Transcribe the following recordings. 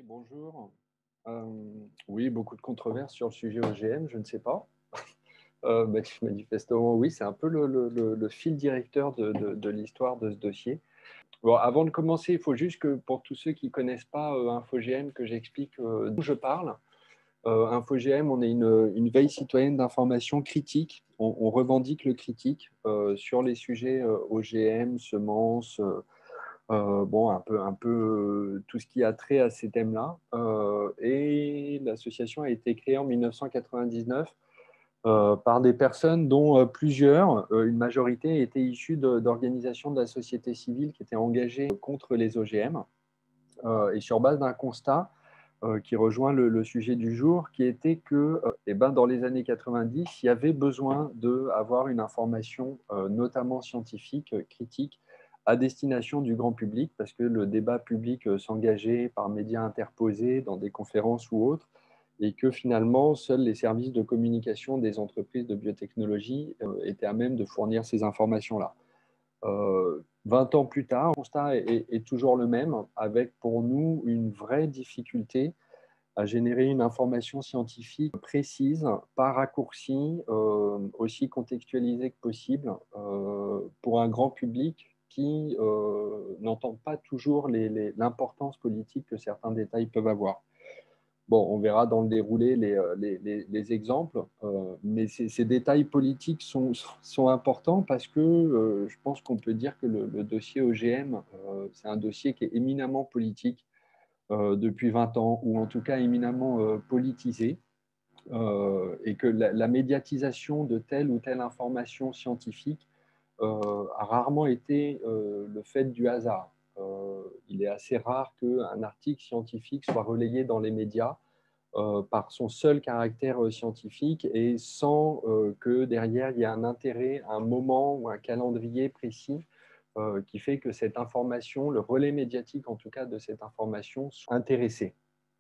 Bonjour. Euh, oui, beaucoup de controverses sur le sujet OGM, je ne sais pas. Manifestement, oui, c'est un peu le fil directeur de l'histoire de ce dossier. Bon, avant de commencer, il faut juste que pour tous ceux qui ne connaissent pas InfoGM, que j'explique d'où je parle. InfoGM, on est une veille citoyenne d'information critique. On revendique le critique sur les sujets OGM, semences, bon, un peu tout ce qui a trait à ces thèmes-là. Et l'association a été créée en 1999 par des personnes dont plusieurs, une majorité, étaient issues d'organisations de la société civile qui étaient engagées contre les OGM. Et sur base d'un constat qui rejoint le sujet du jour, qui était que dans les années 90, il y avait besoin d'avoir une information, notamment scientifique, critique, à destination du grand public, parce que le débat public s'engageait par médias interposés, dans des conférences ou autres, et que finalement, seuls les services de communication des entreprises de biotechnologie étaient à même de fournir ces informations-là. 20 ans plus tard, le constat est toujours le même, avec pour nous une vraie difficulté à générer une information scientifique précise, pas raccourcie, aussi contextualisée que possible, pour un grand public qui n'entend pas toujours l'importance politique que certains détails peuvent avoir. Bon, on verra dans le déroulé les exemples, mais ces détails politiques sont importants parce que je pense qu'on peut dire que le dossier OGM, c'est un dossier qui est éminemment politique depuis 20 ans, ou en tout cas éminemment politisé, et que la médiatisation de telle ou telle information scientifique a rarement été le fait du hasard. Il est assez rare qu'un article scientifique soit relayé dans les médias par son seul caractère scientifique et sans que derrière il y ait un intérêt, un moment ou un calendrier précis qui fait que cette information, le relais médiatique en tout cas de cette information, soit intéressé.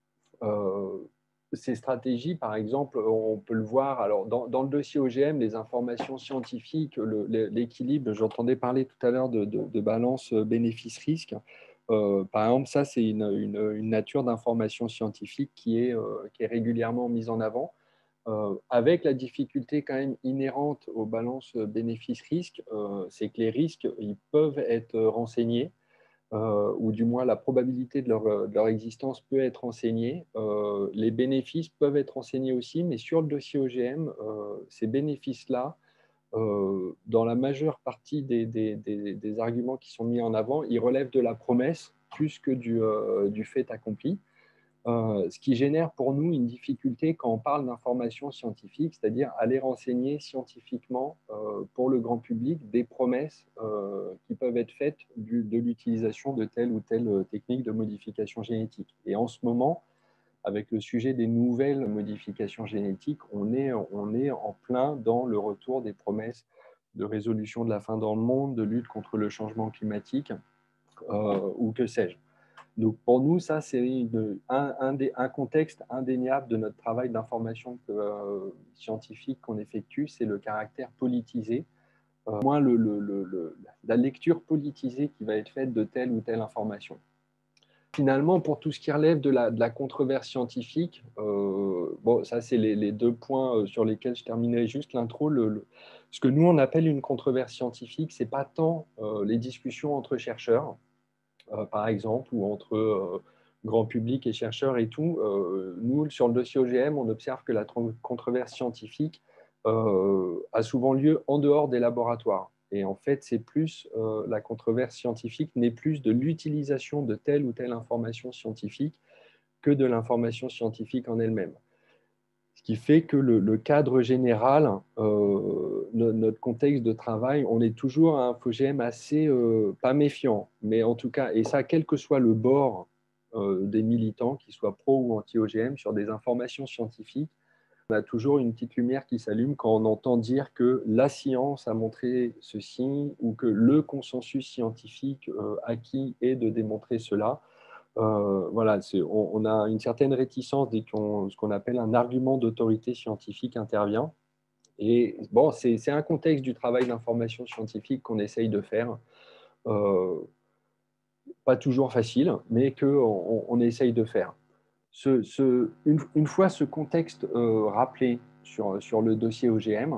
Ces stratégies, par exemple, on peut le voir alors, dans le dossier OGM, les informations scientifiques, l'équilibre, j'entendais parler tout à l'heure de balance bénéfice-risque. Par exemple, ça, c'est une nature d'information scientifique qui est régulièrement mise en avant, avec la difficulté quand même inhérente aux balances bénéfice-risque, c'est que les risques, ils peuvent être renseignés, ou du moins la probabilité de leur existence peut être enseignée. Les bénéfices peuvent être enseignés aussi, mais sur le dossier OGM, ces bénéfices-là, dans la majeure partie des arguments qui sont mis en avant, ils relèvent de la promesse plus que du fait accompli. Ce qui génère pour nous une difficulté quand on parle d'information scientifique, c'est-à-dire aller renseigner scientifiquement pour le grand public des promesses qui peuvent être faites de l'utilisation de telle ou telle technique de modification génétique. Et en ce moment, avec le sujet des nouvelles modifications génétiques, on est en plein dans le retour des promesses de résolution de la faim dans le monde, de lutte contre le changement climatique, ou que sais-je. Donc pour nous, ça, c'est un contexte indéniable de notre travail d'information scientifique qu'on effectue, c'est le caractère politisé, moins la lecture politisée qui va être faite de telle ou telle information. Finalement, pour tout ce qui relève de la controverse scientifique, bon, ça, c'est les deux points sur lesquels je terminerai juste l'intro. Ce que nous, on appelle une controverse scientifique, ce n'est pas tant les discussions entre chercheurs, par exemple, ou entre grand public et chercheurs et tout. Nous, sur le dossier OGM, on observe que la controverse scientifique a souvent lieu en dehors des laboratoires. Et en fait, c'est plus la controverse scientifique n'est plus de l'utilisation de telle ou telle information scientifique que de l'information scientifique en elle-même. Ce qui fait que le cadre général, notre contexte de travail, on est toujours à un InfoGM assez, pas méfiant, mais en tout cas, et ça, quel que soit le bord des militants, qu'ils soient pro ou anti-OGM, sur des informations scientifiques, on a toujours une petite lumière qui s'allume quand on entend dire que la science a montré ceci ou que le consensus scientifique acquis est de démontrer cela. Voilà, on a une certaine réticence dès ce qu'on appelle un argument d'autorité scientifique intervient. Et bon, c'est un contexte du travail d'information scientifique qu'on essaye de faire. Pas toujours facile, mais qu'on essaye de faire. Une fois ce contexte rappelé sur le dossier OGM,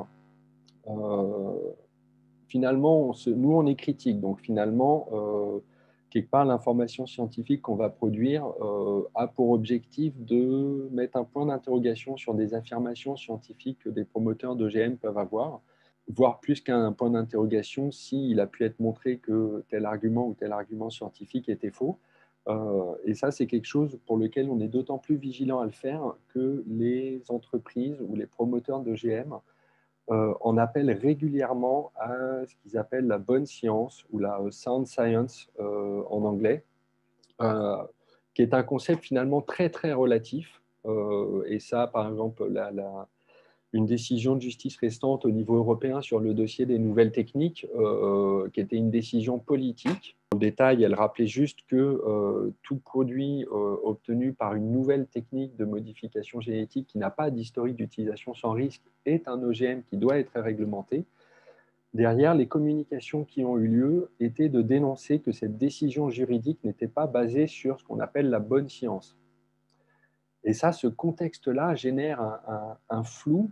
finalement, nous, on est critique. Donc, finalement, quelque part, l'information scientifique qu'on va produire a pour objectif de mettre un point d'interrogation sur des affirmations scientifiques que des promoteurs d'OGM peuvent avoir, voire plus qu'un point d'interrogation s'il a pu être montré que tel argument ou tel argument scientifique était faux. Et ça, c'est quelque chose pour lequel on est d'autant plus vigilant à le faire que les entreprises ou les promoteurs d'OGM en appellent régulièrement à ce qu'ils appellent la bonne science ou la sound science en anglais, euh, qui est un concept finalement très très relatif. Et ça, par exemple, une décision de justice récente au niveau européen sur le dossier des nouvelles techniques, qui était une décision politique. En détail, elle rappelait juste que tout produit obtenu par une nouvelle technique de modification génétique qui n'a pas d'historique d'utilisation sans risque est un OGM qui doit être réglementé. Derrière, les communications qui ont eu lieu étaient de dénoncer que cette décision juridique n'était pas basée sur ce qu'on appelle la bonne science. Et ça, ce contexte-là génère un flou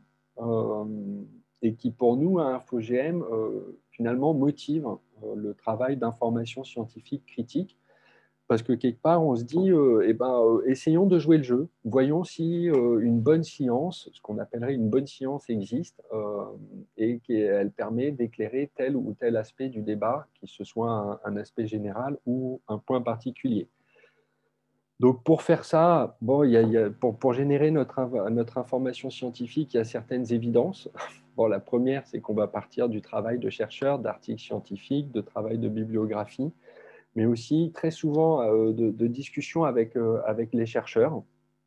et qui, pour nous, à InfoGM, finalement, motive le travail d'information scientifique critique. Parce que quelque part, on se dit, essayons de jouer le jeu. Voyons si une bonne science, ce qu'on appellerait une bonne science, existe et qu'elle permet d'éclairer tel ou tel aspect du débat, qu'il ce soit un aspect général ou un point particulier. Donc, pour faire ça, bon, pour générer notre information scientifique, il y a certaines évidences. Bon, la première, c'est qu'on va partir du travail de chercheurs, d'articles scientifiques, de travail de bibliographie, mais aussi très souvent de discussions avec les chercheurs.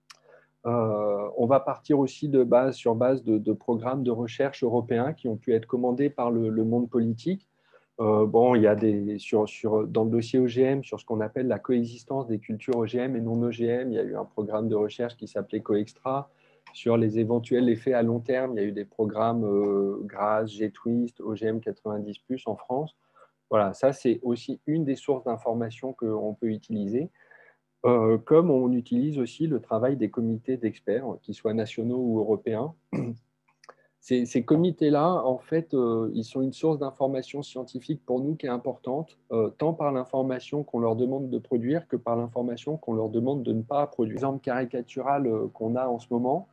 On va partir aussi sur base de programmes de recherche européens qui ont pu être commandés par le monde politique. Bon, il y a dans le dossier OGM, sur ce qu'on appelle la coexistence des cultures OGM et non OGM, il y a eu un programme de recherche qui s'appelait CoExtra. Sur les éventuels effets à long terme, il y a eu des programmes GRAS, G-Twist, OGM 90+, en France. Voilà, ça, c'est aussi une des sources d'informations qu'on peut utiliser. Comme on utilise aussi le travail des comités d'experts, qu'ils soient nationaux ou européens. Ces comités-là, en fait, ils sont une source d'information scientifique pour nous qui est importante, tant par l'information qu'on leur demande de produire que par l'information qu'on leur demande de ne pas produire. L'exemple caricatural qu'on a en ce moment,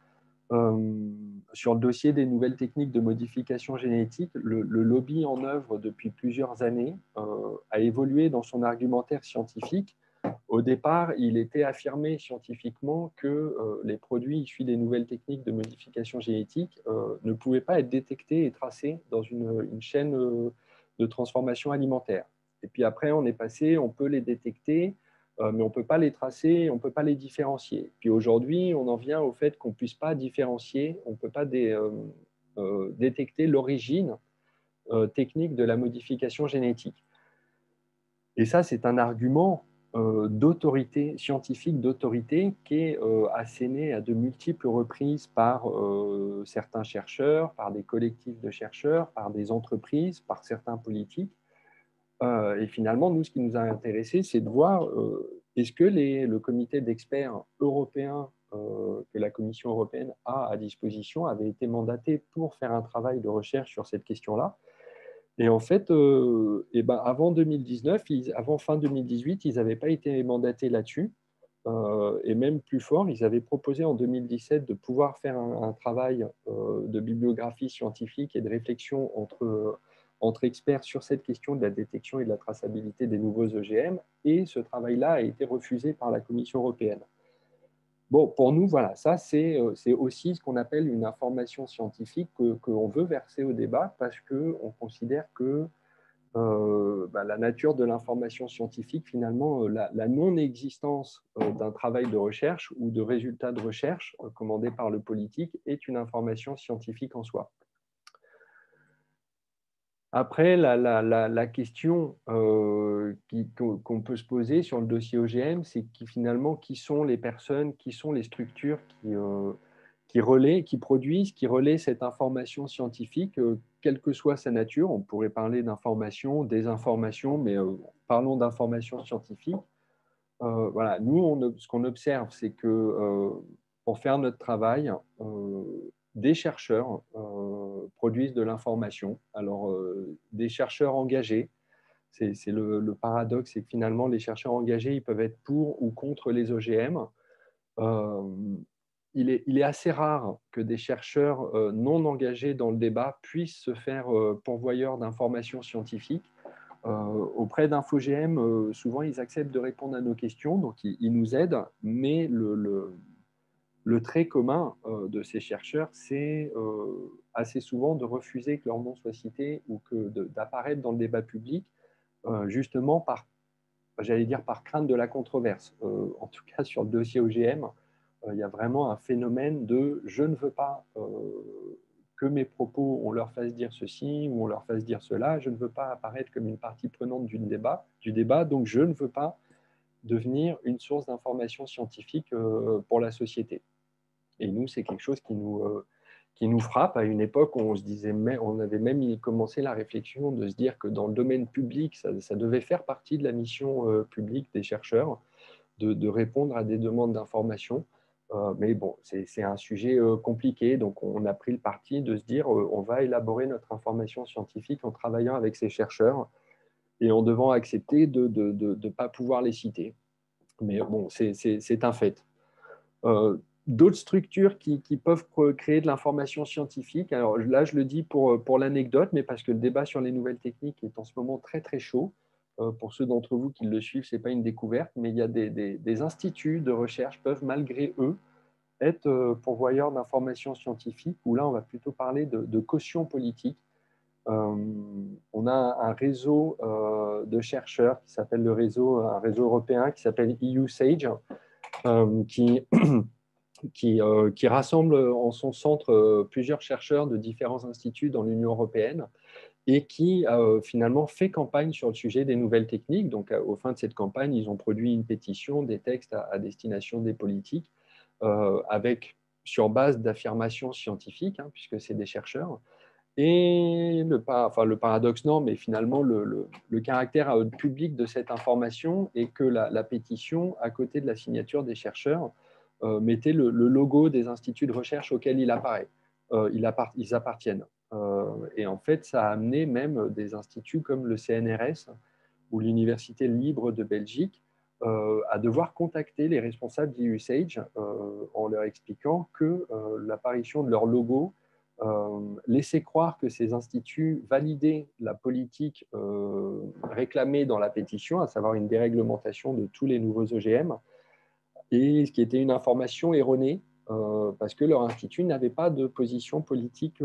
sur le dossier des nouvelles techniques de modification génétique, le lobby en œuvre depuis plusieurs années a évolué dans son argumentaire scientifique. Au départ, il était affirmé scientifiquement que les produits issus des nouvelles techniques de modification génétique ne pouvaient pas être détectés et tracés dans une chaîne de transformation alimentaire. Et puis après, on est passé, on peut les détecter, mais on ne peut pas les tracer, on ne peut pas les différencier. Puis aujourd'hui, on en vient au fait qu'on ne puisse pas différencier, on ne peut pas détecter l'origine technique de la modification génétique. Et ça, c'est un argument d'autorité scientifique, d'autorité, qui est asséné à de multiples reprises par certains chercheurs, par des collectifs de chercheurs, par des entreprises, par certains politiques. Et finalement, nous, ce qui nous a intéressés, c'est de voir est-ce que le comité d'experts européens que la Commission européenne a à disposition avait été mandaté pour faire un travail de recherche sur cette question-là. Et en fait, avant 2019, avant fin 2018, ils n'avaient pas été mandatés là-dessus. Et même plus fort, ils avaient proposé en 2017 de pouvoir faire un travail de bibliographie scientifique et de réflexion entre experts sur cette question de la détection et de la traçabilité des nouveaux OGM. Et ce travail-là a été refusé par la Commission européenne. Bon, pour nous, voilà, ça, c'est aussi ce qu'on appelle une information scientifique qu'on veut verser au débat parce qu'on considère que la nature de l'information scientifique, finalement, la non-existence d'un travail de recherche ou de résultats de recherche commandé par le politique est une information scientifique en soi. Après, la question qu'on peut se poser sur le dossier OGM, c'est finalement, qui sont les personnes, qui sont les structures qui relaient, qui produisent, qui relaient cette information scientifique, quelle que soit sa nature. On pourrait parler d'information, désinformation, mais parlons d'information scientifique. Voilà, nous, ce qu'on observe, c'est que pour faire notre travail, des chercheurs produisent de l'information. Alors, des chercheurs engagés, c'est le paradoxe, c'est que finalement, les chercheurs engagés, ils peuvent être pour ou contre les OGM. Euh, il est assez rare que des chercheurs non engagés dans le débat puissent se faire pourvoyeurs d'informations scientifiques. Auprès d'InfoGM, souvent, ils acceptent de répondre à nos questions, donc ils nous aident, mais le trait commun de ces chercheurs, c'est assez souvent de refuser que leur nom soit cité ou d'apparaître dans le débat public, justement par, j'allais dire, par crainte de la controverse. En tout cas, sur le dossier OGM, il y a vraiment un phénomène de je ne veux pas que mes propos, on leur fasse dire ceci ou on leur fasse dire cela, je ne veux pas apparaître comme une partie prenante du débat, donc je ne veux pas devenir une source d'information scientifique pour la société. Et nous, c'est quelque chose qui nous frappe à une époque où on se disait, on avait même commencé la réflexion de se dire que dans le domaine public, ça devait faire partie de la mission publique des chercheurs de répondre à des demandes d'information. Mais bon, c'est un sujet compliqué, donc on a pris le parti de se dire on va élaborer notre information scientifique en travaillant avec ces chercheurs et en devant accepter de ne pas pouvoir les citer. Mais bon, c'est un fait. D'autres structures qui peuvent créer de l'information scientifique. Alors là, je le dis pour l'anecdote, mais parce que le débat sur les nouvelles techniques est en ce moment très, très chaud. Pour ceux d'entre vous qui le suivent, ce n'est pas une découverte, mais il y a des instituts de recherche peuvent, malgré eux, être pourvoyeurs d'informations scientifiques, où là, on va plutôt parler de caution politique. On a un réseau de chercheurs qui s'appelle un réseau européen qui s'appelle EU Sage, qui qui rassemble en son centre plusieurs chercheurs de différents instituts dans l'Union européenne et qui finalement fait campagne sur le sujet des nouvelles techniques. Donc, au fin de cette campagne, ils ont produit une pétition, des textes à destination des politiques, sur base d'affirmations scientifiques, hein, puisque c'est des chercheurs. Et le paradoxe, non, mais finalement, le caractère public de cette information est que la pétition, à côté de la signature des chercheurs, mettait le logo des instituts de recherche auxquels il apparaît. Ils appartiennent. Et en fait, ça a amené même des instituts comme le CNRS ou l'Université libre de Belgique à devoir contacter les responsables d'EUSAGE en leur expliquant que l'apparition de leur logo laissait croire que ces instituts validaient la politique réclamée dans la pétition, à savoir une déréglementation de tous les nouveaux OGM, et ce qui était une information erronée, parce que leur institut n'avait pas de position politique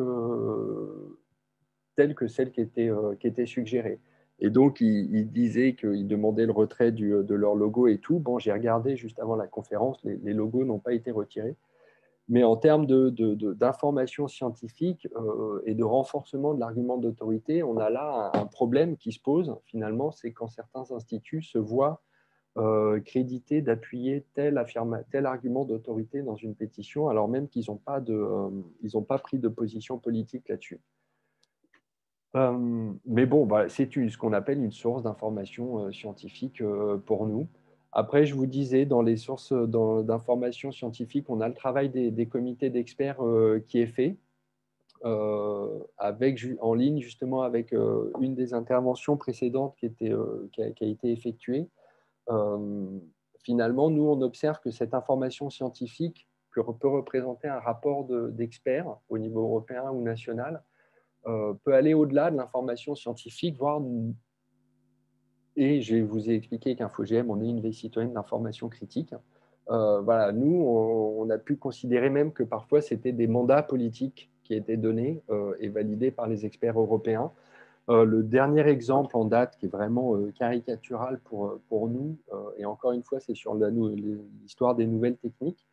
telle que celle qui était suggérée. Et donc, ils disaient qu'ils demandaient le retrait de leur logo et tout. Bon, j'ai regardé juste avant la conférence, les logos n'ont pas été retirés. Mais en termes d'information scientifique et de renforcement de l'argument d'autorité, on a là un problème qui se pose finalement, c'est quand certains instituts se voient crédités d'appuyer tel argument d'autorité dans une pétition, alors même qu'ils n'ont pas pris de position politique là-dessus. Mais bon, bah, c'est ce qu'on appelle une source d'information scientifique pour nous. Après, je vous disais, dans les sources d'information scientifique, on a le travail des comités d'experts qui est fait, en ligne justement avec une des interventions précédentes qui a été effectuée. Finalement, nous, on observe que cette information scientifique peut représenter un rapport d'experts au niveau européen ou national, peut aller au-delà de l'information scientifique, et je vous ai expliqué qu'InfoGM, on est une veille citoyenne d'information critique. Voilà, nous, on a pu considérer même que parfois, c'était des mandats politiques qui étaient donnés et validés par les experts européens. Le dernier exemple en date qui est vraiment caricatural pour nous, et encore une fois, c'est sur l'histoire des nouvelles techniques.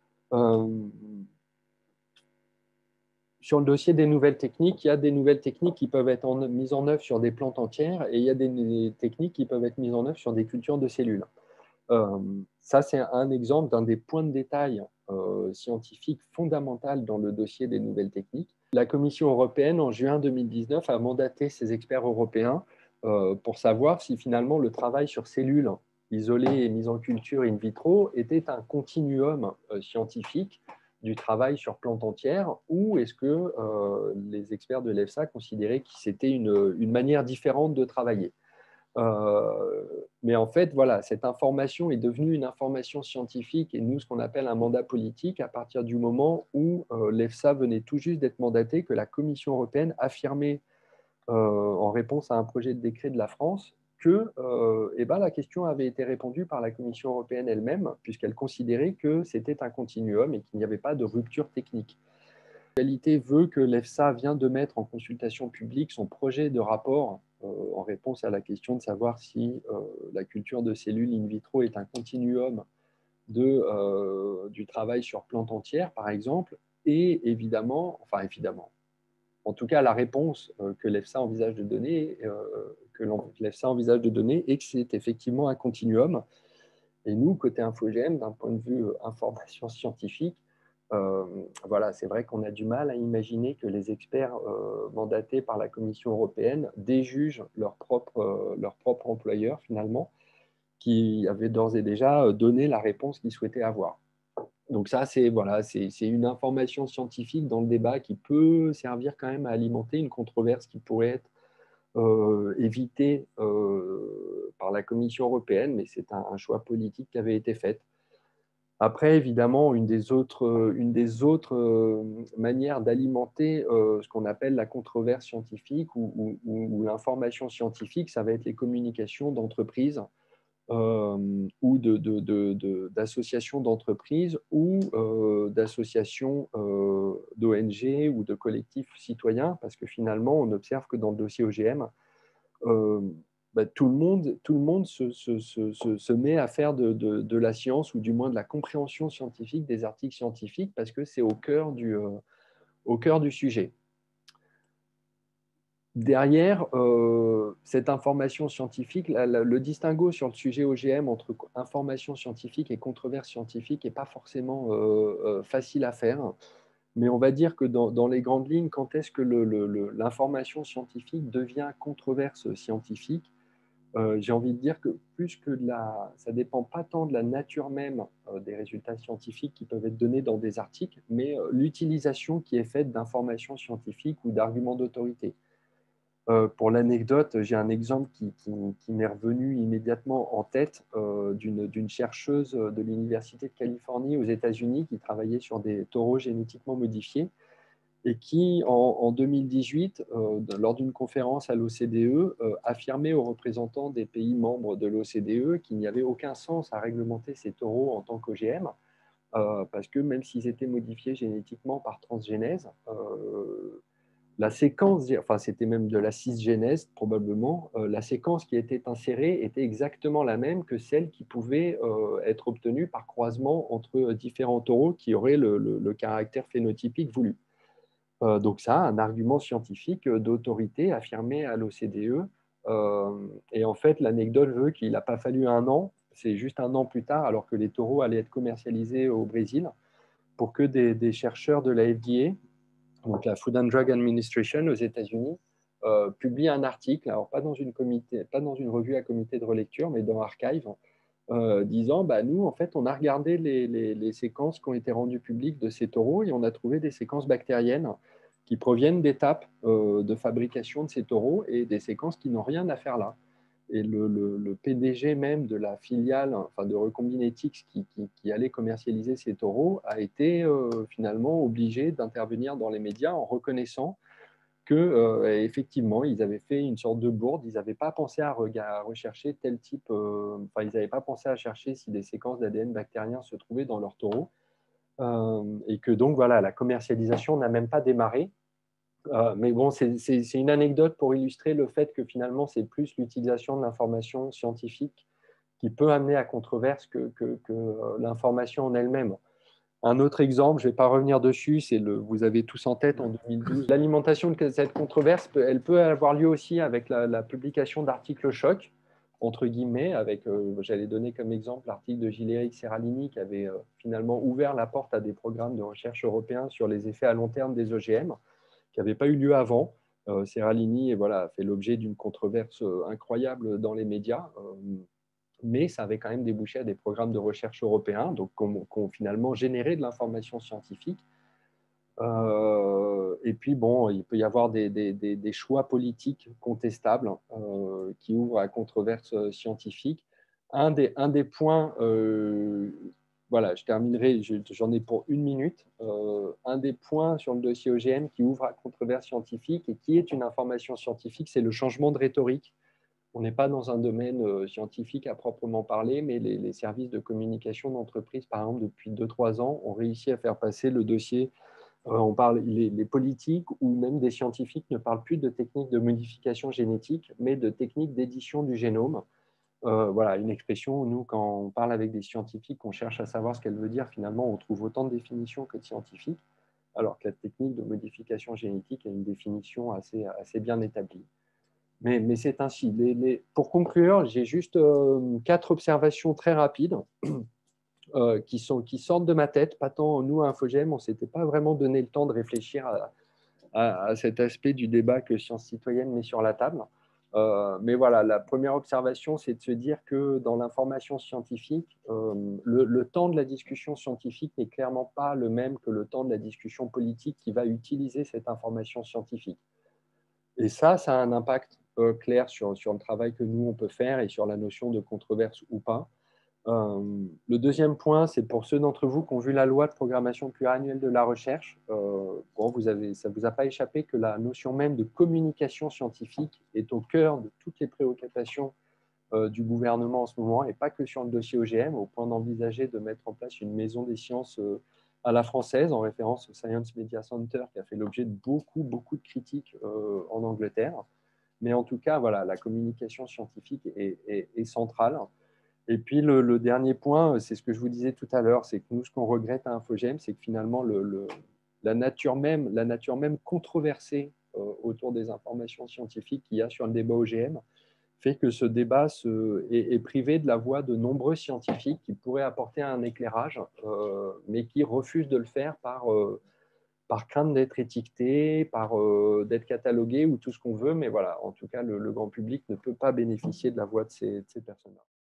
Sur le dossier des nouvelles techniques, il y a des nouvelles techniques qui peuvent être mises en œuvre sur des plantes entières et il y a des techniques qui peuvent être mises en œuvre sur des cultures de cellules. Ça, c'est un exemple d'un des points de détail scientifiques fondamentaux dans le dossier des nouvelles techniques. La Commission européenne, en juin 2019, a mandaté ses experts européens pour savoir si finalement le travail sur cellules isolée et mise en culture in vitro était un continuum scientifique du travail sur plante entière, ou est-ce que les experts de l'EFSA considéraient que c'était une manière différente de travailler? Mais en fait, voilà, cette information est devenue une information scientifique et nous, ce qu'on appelle un mandat politique à partir du moment où l'EFSA venait tout juste d'être mandatée, que la Commission européenne affirmait en réponse à un projet de décret de la France que eh ben, la question avait été répondue par la Commission européenne elle-même, puisqu'elle considérait que c'était un continuum et qu'il n'y avait pas de rupture technique. La réalité veut que l'EFSA vient de mettre en consultation publique son projet de rapport en réponse à la question de savoir si la culture de cellules in vitro est un continuum du travail sur plante entière, par exemple, et évidemment, en tout cas, la réponse que l'EFSA envisage de donner, est que c'est effectivement un continuum. Et nous, côté InfoGM, d'un point de vue information scientifique, voilà, c'est vrai qu'on a du mal à imaginer que les experts mandatés par la Commission européenne déjugent leur propre employeur, finalement, qui avait d'ores et déjà donné la réponse qu'ils souhaitaient avoir. Donc ça, c'est voilà, c'est une information scientifique dans le débat qui peut servir quand même à alimenter une controverse qui pourrait être évitée par la Commission européenne, mais c'est un choix politique qui avait été fait. Après, évidemment, une des autres manières d'alimenter ce qu'on appelle la controverse scientifique ou l'information scientifique, ça va être les communications d'entreprises ou d'associations d'entreprises ou d'associations d'ONG ou de collectifs citoyens, parce que finalement, on observe que dans le dossier OGM, bah, tout le monde se met à faire de la science ou du moins de la compréhension scientifique des articles scientifiques parce que c'est au cœur du sujet. Derrière cette information scientifique, le distinguo sur le sujet OGM entre information scientifique et controverse scientifique n'est pas forcément facile à faire. Mais on va dire que dans les grandes lignes, quand est-ce que l'information scientifique devient controverse scientifique? J'ai envie de dire que ça ne dépend pas tant de la nature même des résultats scientifiques qui peuvent être donnés dans des articles, mais l'utilisation qui est faite d'informations scientifiques ou d'arguments d'autorité. Pour l'anecdote, j'ai un exemple qui m'est revenu immédiatement en tête d'une chercheuse de l'Université de Californie aux États-Unis qui travaillait sur des taureaux génétiquement modifiés et qui, en 2018, lors d'une conférence à l'OCDE, affirmait aux représentants des pays membres de l'OCDE qu'il n'y avait aucun sens à réglementer ces taureaux en tant qu'OGM, parce que même s'ils étaient modifiés génétiquement par transgénèse, la séquence, enfin c'était même de la cisgénèse probablement, la séquence qui était insérée était exactement la même que celle qui pouvait être obtenue par croisement entre différents taureaux qui auraient le caractère phénotypique voulu. Donc ça, un argument scientifique d'autorité affirmé à l'OCDE. Et en fait, l'anecdote veut qu'il n'a pas fallu un an, c'est juste un an plus tard, alors que les taureaux allaient être commercialisés au Brésil, pour que des chercheurs de la FDA, donc la Food and Drug Administration aux États-Unis, publie un article, alors pas dans une revue à comité de relecture, mais dans Archive, disant bah, nous, en fait, on a regardé les séquences qui ont été rendues publiques de ces taureaux et on a trouvé des séquences bactériennes qui proviennent d'étapes de fabrication de ces taureaux et des séquences qui n'ont rien à faire là. Et le PDG même de la filiale enfin de Recombinetics qui allait commercialiser ces taureaux a été finalement obligé d'intervenir dans les médias en reconnaissant que effectivement, ils avaient fait une sorte de bourde, ils n'avaient pas pensé à rechercher tel type, enfin, ils n'avaient pas pensé à chercher si des séquences d'ADN bactérien se trouvaient dans leurs taureaux, et que donc voilà, la commercialisation n'a même pas démarré. Mais bon, c'est une anecdote pour illustrer le fait que finalement, c'est plus l'utilisation de l'information scientifique qui peut amener à controverse que l'information en elle-même. Un autre exemple, je ne vais pas revenir dessus, vous avez tous en tête en 2012. L'alimentation de cette controverse, elle peut avoir lieu aussi avec la publication d'articles chocs, entre guillemets, avec, j'allais donner comme exemple l'article de Gilles-Éric Serralini qui avait finalement ouvert la porte à des programmes de recherche européens sur les effets à long terme des OGM, qui n'avaient pas eu lieu avant. Serralini voilà, a fait l'objet d'une controverse incroyable dans les médias. mais ça avait quand même débouché à des programmes de recherche européens, donc qui ont finalement généré de l'information scientifique. Et puis, bon, il peut y avoir des choix politiques contestables qui ouvrent à controverse scientifique. Un des points, voilà, je terminerai, j'en ai pour une minute. Un des points sur le dossier OGM qui ouvre à controverse scientifique et qui est une information scientifique, c'est le changement de rhétorique. On n'est pas dans un domaine scientifique à proprement parler, mais les services de communication d'entreprise, par exemple, depuis 2-3 ans, ont réussi à faire passer le dossier. On parle, les politiques ou même des scientifiques ne parlent plus de techniques de modification génétique, mais de techniques d'édition du génome. Voilà, une expression où nous, quand on parle avec des scientifiques, on cherche à savoir ce qu'elle veut dire, finalement, on trouve autant de définitions que de scientifiques, alors que la technique de modification génétique a une définition assez bien établie. Mais c'est ainsi. Pour conclure, j'ai juste 4 observations très rapides qui sortent de ma tête. Pas tant nous, à Infogem, on ne s'était pas vraiment donné le temps de réfléchir à cet aspect du débat que Sciences Citoyennes met sur la table. Mais voilà, la première observation, c'est de se dire que dans l'information scientifique, le temps de la discussion scientifique n'est clairement pas le même que le temps de la discussion politique qui va utiliser cette information scientifique. Et ça a un impact clair sur le travail que nous, on peut faire et sur la notion de controverse ou pas. Le deuxième point, c'est pour ceux d'entre vous qui ont vu la loi de programmation pluriannuelle de la recherche. Bon, ça ne vous a pas échappé que la notion même de communication scientifique est au cœur de toutes les préoccupations du gouvernement en ce moment, et pas que sur le dossier OGM, au point d'envisager de mettre en place une maison des sciences à la française, en référence au Science Media Center, qui a fait l'objet de beaucoup de critiques en Angleterre. Mais en tout cas, voilà, la communication scientifique est centrale. Et puis le dernier point, c'est ce que je vous disais tout à l'heure, c'est que nous, ce qu'on regrette à Infogem, c'est que finalement, la nature même controversée autour des informations scientifiques qu'il y a sur le débat OGM fait que ce débat est privé de la voix de nombreux scientifiques qui pourraient apporter un éclairage, mais qui refusent de le faire par crainte d'être étiquetés, d'être catalogués ou tout ce qu'on veut. Mais voilà, en tout cas, le grand public ne peut pas bénéficier de la voix de ces personnes-là.